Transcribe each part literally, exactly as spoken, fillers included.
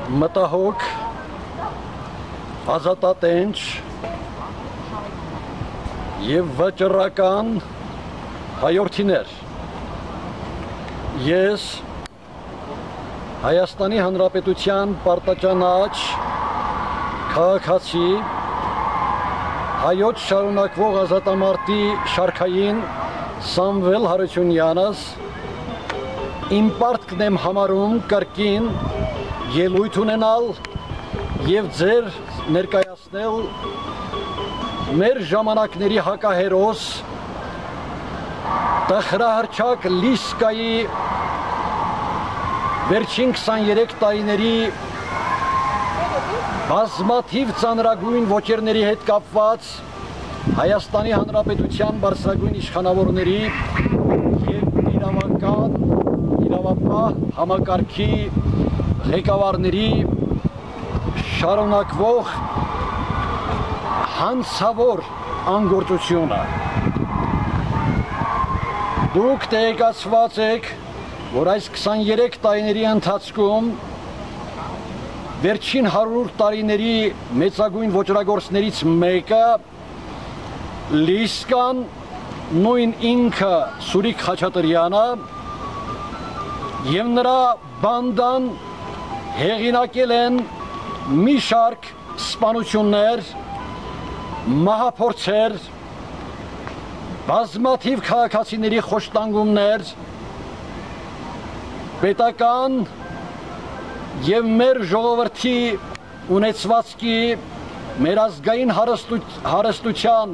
մտահոգ, ազատատենչ և վճռական հայորդիներ, ես Հայաստանի Հանրապետության պարտաճանաչ քաղաքացի հայոց շարունակվող ազատամարտի շարքային Սամվել Հարությունյանս իմ պարտքն եմ համարում կրկին ելույթ ունենալ և ձեր ներկայացնել մեր ժամանակների հակահերոս տխրահռչակ Լիսկայի վերջին քսաներեք տարիների բազմաթիվ ծանրագույն ոճերների հետ կապված Հայաստանի Հանրապետության բարձրագույն իշխանավորների և իրավական, իրավապահ համակարգի ղեկավարների շարունակվող հանցավոր անգործությունը։ Դուք տեղեկացված եք, որ այս քսաներեք տարիների ընթացքում վերջին հարյուր տարիների մեծագույն ոճրագործներից մեկը Լիսկան, նույն ինքը Սուրիկ Խաչատրյանը և նրա բանդան հեղինակել են մի շարք սպանություններ, մահափորձեր, բազմաթիվ քաղաքացիների խոշտանգումներ, պետական և մեր ժողովրդի ունեցվածքի, մեր ազգային հարստության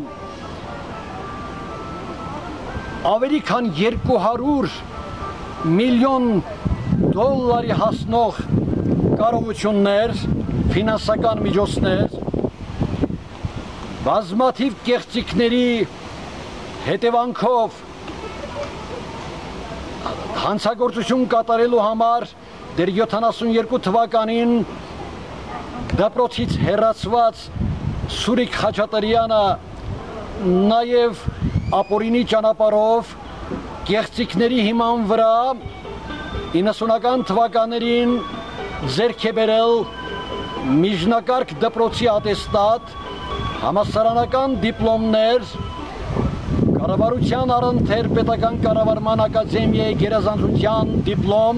ավելի քան երկու հարյուր միլիոն դոլարի հասնող կարողություններ, ֆինանսական միջոցներ, բազմաթիվ կեղծիքների հետևանքով հանցագործություն կատարելու համար դեռ յոթանասունյոթ թվականին դպրոցից հեռացված Սուրիկ Խաչատրյանը նաև ապօրինի ճանապարհով կեղծիքների հիման վրա իննսունական թվականներին ձեռք է բերել միջնակարգ դպրոցի ատեստատ, համալսարանական դիպլոմներ, կառավարության առընթեր պետական կառավարման ակադեմիայի գերազանցության դիպլոմ,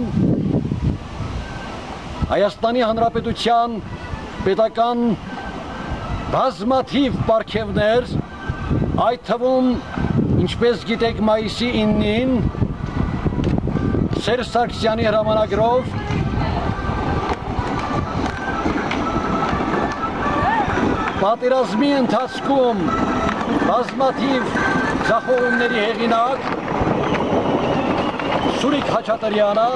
Հայաստանի Հանրապետության պետական բազմաթիվ պարգևներ, այդ թվում, ինչպես գիտեք, մայիսի իննին Սերժ Սարգսյանի հրամանագրով պատերազմի ընթացքում բազմաթիվ ձախողումների հեղինակ Սուրիկ Խաչատրյանը,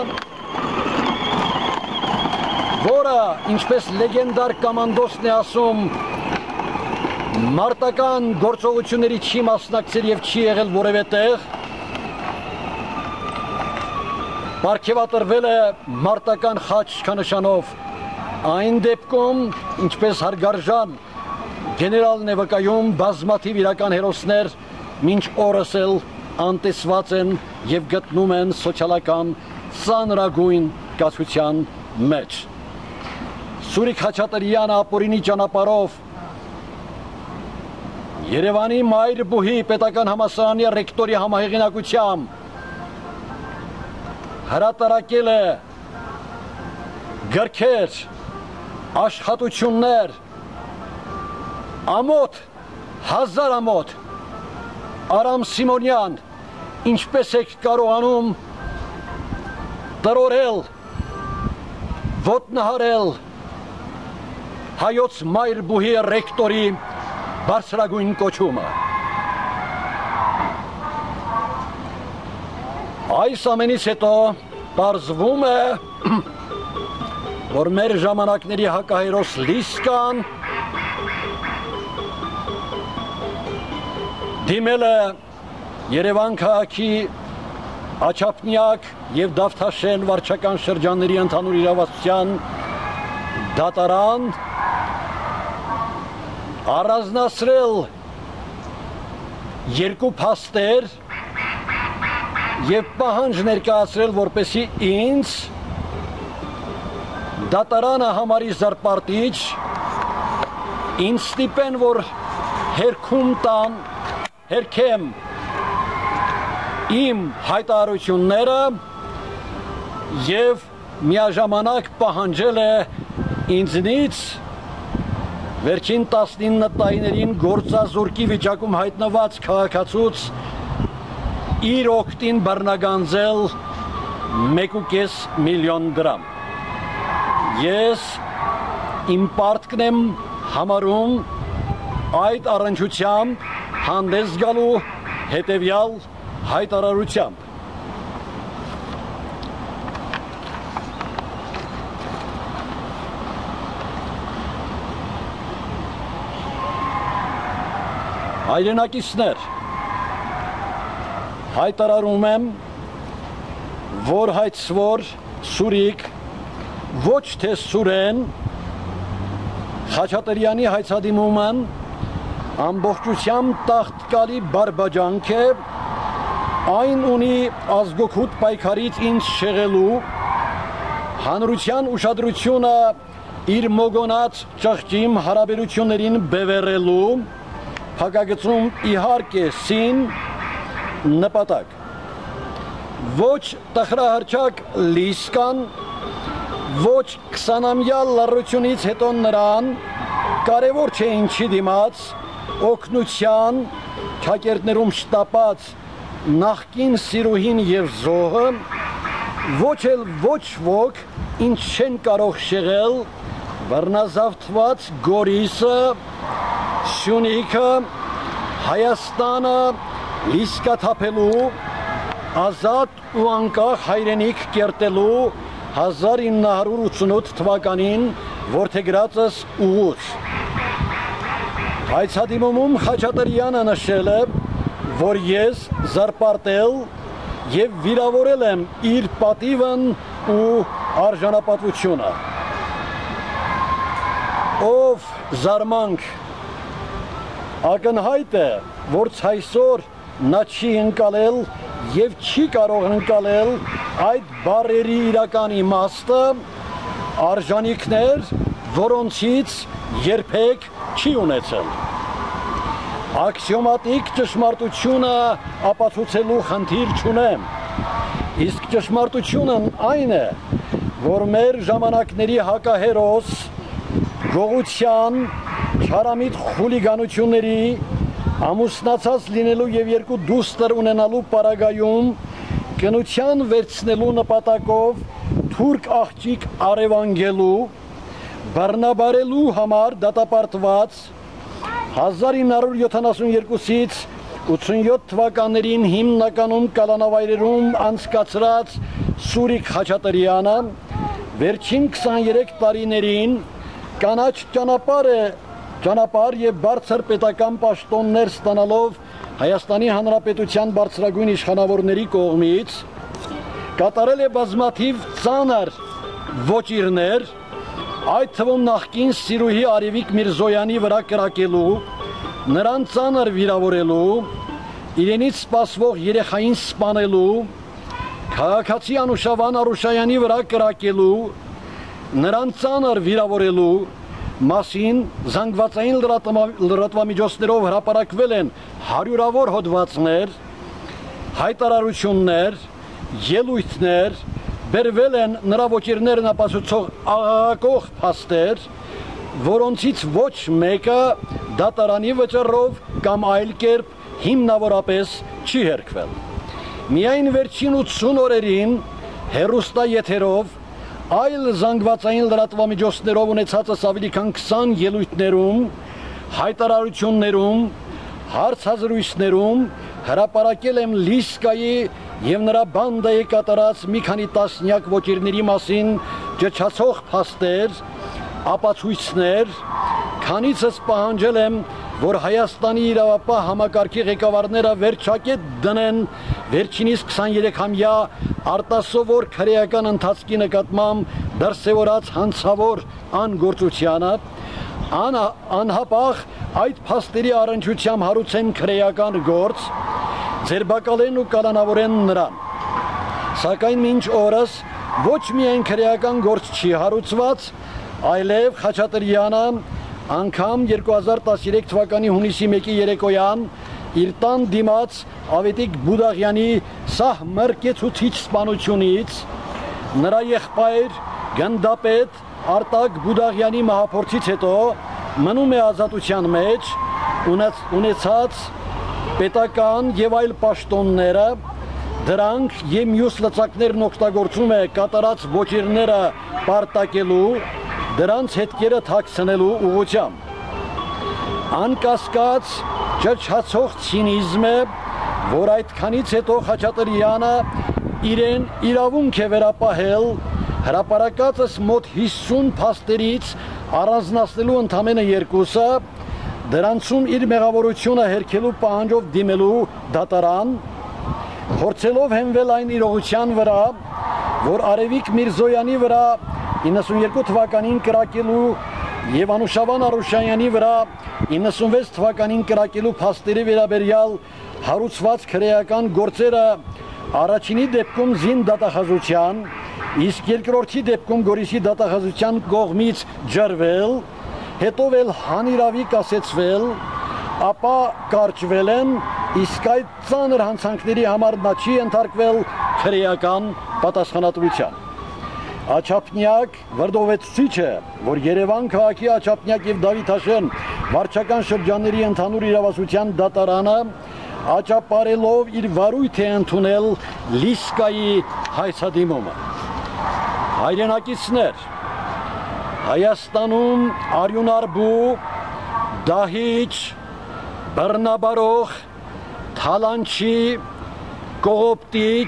որը, ինչպես լեգենդար կամանդոսն է ասում, մարտական գործողությունների չի մասնակցել և չի եղել որևէ տեղ, պարգևատրվել է մարտական խաչ շքանշանով, այն դեպքում, ինչպես հարգարժան գեներալն է վկայում, բազմաթիվ իրական հերոսներ մինչ օրս էլ անտեսված են և գտնում են սոցիալական ծանրագույն կացության մեջ։ Սուրիկ Խաչատրյանը ապօրինի ճանապարհով Երևանի Մայրբուհի պետական համալսարանի ռեկտորի համահեղինակությամբ հրատարակել է գրքեր, աշխատություններ, ամոթ, հազար ամոթ, Արամ Սիմոնյան, ինչպես եք կարողանում տրորել, ոտնահարել հայոց Մայրբուհի ռեկտորի բարձրագույն կոչումը։ Այս ամենից հետո պարզվում է, որ մեր ժամանակների հակահերոս Լիսկան դիմել է Երևան քաղաքի Աչափնյակ և Դավթաշեն վարչական շրջանների ընդհանուր իրավասության դատարան, առանձնացրել երկու փաստեր և պահանջ ներկայացրել, որպեսզի ինձ դատարանը համարի զրպարտիչ, ինձ ստիպեն, որ հերքում տան, հերքեմ իմ հայտարարությունները և միաժամանակ պահանջել է ինձնից վերջին տասնինը տարիներին գործազուրկի վիճակում հայտնված քաղաքացուց իր օգտին բռնագանձել մեկ ու կես միլիոն դրամ։ Ես իմ պարտքն եմ համարում այդ առնչությամբ հանդես գալու հետևյալ հայտարարությամբ։ Հայրենակիցներ, հայտարարում եմ, որ հայցվոր Սուրիկ ոչ թե Սուրեն Խաչատրյանի հայցադիմումն ամբողջությամբ տաղտկալի բարբաջանք է, այն ունի ազգօգուտ պայքարից ինձ շեղելու, հանրության ուշադրությունը իր մոգոնած ճղճիմ հարաբերություններին բևեռելու, փակագծում իհարկե սին նպատակ։ Ոչ տխրահարճակ լիսկան, ոչ քսանամյա լռությունից հետո նրան կարևոր չէ ինչի դիմաց օգնության ճակերտներում շտապած նախկին սիրուհին և զոհը, ոչ էլ ոչ ոք ինչ չեն կարող շեղել բռնազավթված Գորիսը, Սյունիքը, Հայաստանը լիսկաթափելու, ազատ ու անկախ հայրենիք կերտելու հազար ինը հարյուր ութսունութ թվականին որդեգրածս ուղուց։ Հայցադիմումում Խաչատրյանը նշել է, որ ես զրպարտել և վիրավորել եմ իր պատիվն ու արժանապատվությունը։ Ով զարմանք, ակնհայտ է, որ ցայսօր նա չի ընկալել և չի կարող ընկալել այդ բառերի իրական իմաստը, արժանիքներ, որոնցից երբեք չի ունեցել։ Աքսիոմատիկ ճշմարտությունը ապացուցելու խնդիր չունեմ, իսկ ճշմարտությունն այն է, որ մեր ժամանակների հակահերոս գողության, չարամիտ խուլիգանությունների, ամուսնացած լինելու և երկու դուստր ունենալու պարագայում կնության վերցնելու նպատակով թուրք աղջիկ առևանգելու, բռնաբարելու համար դատապարտված հազար ինը հարյուր յոթանասունյոթից ութսունյոթ թվականներին հիմնականում կալանավայրերում անցկացրած Սուրիկ Խաչատրյանը վերջին քսաներեք տարիներին կանաչ ճանապարհ է ճանապարհ և բարձր պետական պաշտոններ ստանալով Հայաստանի Հանրապետության բարձրագույն իշխանավորների կողմից կատարել է բազմաթիվ ծանր ոճիրներ, այդ թվում նախկին սիրուհի Արևիկ Միրզոյանի վրա կրակելու, նրան ծանր վիրավորելու, իրենից սպասվող երեխային սպանելու, քաղաքացի Անուշավան Արուշայանի վրա կրակելու, նրան ծանր վիրավորելու մասին զանգվածային լրատվամիջոցներով հրապարակվել են հարյուրավոր հոդվածներ, հայտարարություններ, ելույթներ, բերվել են նրա ոճիրներն ապացուցող աղաղակող փաստեր, որոնցից ոչ մեկը դատարանի վճռով կամ այլ կերպ հիմնավորապես չի հերքվել։ Միայն վերջին ութսուն օրերին հեռուստաեթերով այլ զանգվածային լրատվամիջոցներով ունեցածս ավելի քան քսան ելույթներում, հայտարարություններում, հարցազրույցներում հրապարակել եմ Լիսկայի և նրա բանդայի կատարած մի քանի տասնյակ ոճիրների մասին ճչացող փաստեր, ապացույցներ, քանիցս պահանջել եմ, որ Հայաստանի իրավապահ համակարգի ղեկավարները վերջակետ դնեն վերջինիս քսաներեքամյա արտասովոր քրեական ընթացքի նկատմամբ դրսևորած հանցավոր անգործությանը, անհապաղ այդ փաստերի առնչությամբ հարուցեն քրեական գործ, ձերբակալեն ու կալանավորեն նրան։ Սակայն մինչ օրս ոչ միայն քրեական գործ չի հարուցված, այլև Խաչատրյանը անգամ երկու հազար տասներեք թվականի հունիսի մեկի երեկոյան իր տան դիմաց Ավետիք Բուդաղյանի սահ մրկեցուցիչ սպանությունից նրա եղբայր գնդապետ Արտակ Բուդաղյանի մահափորձից հետո մնում է ազատության մեջ, ունեցած պետական եւ այլ պաշտոնները, դրանք եւ մյուս լծակներն օգտագործում է կատարած ոչիրները պարտակելու, դրանց հետքերը թաքցնելու ուղղությամբ։ Անկասկած ճչացող ցինիզմ է, որ այդքանից հետո Խաչատրյանը իրեն իրավունք է վերապահել հրապարակածս մոտ հիսուն փաստերից առանձնացնելու ընդամենը երկուսը, դրանցում իր մեղավորությունը հերքելու պահանջով դիմելու դատարան, փորձելով հենվել այն իրողության վրա, որ Արևիկ Միրզոյանի վրա իննսունյոթ թվականին կրակելու եւ Անուշավան Արուշանյանի վրա իննսունվեց թվականին կրակելու փաստերի վերաբերյալ հարուցված քրեական գործերը առաջինի դեպքում զին դատախազության, իսկ երկրորդի դեպքում Գորիսի դատախազության կողմից ջրվել, հետո էլ հանիրավի կասեցվել, ապա կարճվել են, իսկ այդ ծանր հանցանքների համար նա չի ենթարկվել քրեական պատասխանատվության։ Աչափնյակ վրդովեցուցիչ է, որ Երևան քաղաքի Աչափնյակ եւ Դավիթաշեն վարչական շրջանների ընդհանուր իրավասության դատարանը աճապարելով իր վարույթ է ընդունել Լիսկայի հայցադիմումը։ Հայրենակիցներ, Հայաստանում արյունարբու, դահիճ, բռնաբարող, թալանչի, կողոպտիչ,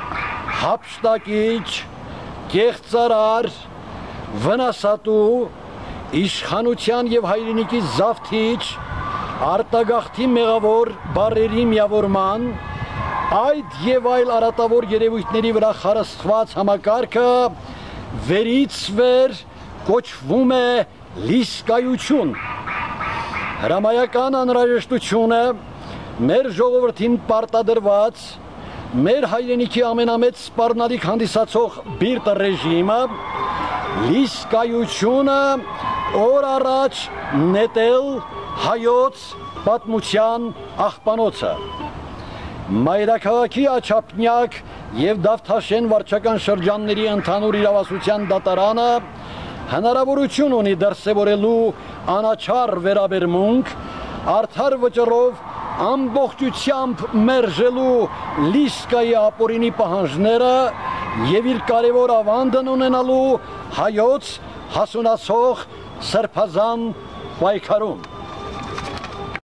հափշտակիչ, կեղծարար, վնասատու, իշխանության եւ հայրենիքի զավթիչ, արտագաղթի մեղավոր բարերի միավորման, այդ եւ այլ արատավոր երևույթների վրա խարսխված համակարգը վերից վեր կոչվում է լիսկայություն։ Հրամայական անհրաժեշտությունը մեր ժողովրդին պարտադրված, մեր հայրենիքի ամենամեծ սպառնալիք հանդիսացող բիրտ ռեժիմը, լիսկայությունը օր առաջ նետել հայոց պատմության աղբանոցը։ Մայրաքաղաքի Աչափնյակ եւ Դավթաշեն վարչական շրջանների ընդհանուր իրավասության դատարանը հնարավորություն ունի դրսևորելու անաչառ վերաբերմունք, արդար վճռով ամբողջությամբ մերժելու Լիսկայի ապօրինի պահանջները եւ իր կարևոր ավանդն ունենալու հայոց հասունացող սրբազան պայքարում։